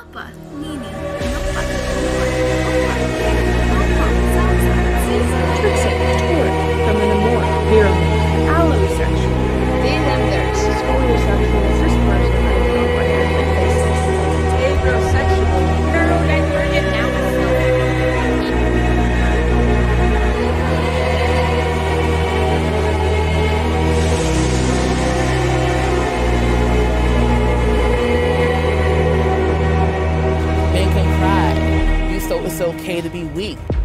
Papa, Nini, Napa, Terxic, toric, feminimorph, virulent, allosexual. They, them, theirs. Scolioception, cisperson, non-binary, Agrosexual. neurodivergent, now Men can cry. So it's okay to be weak.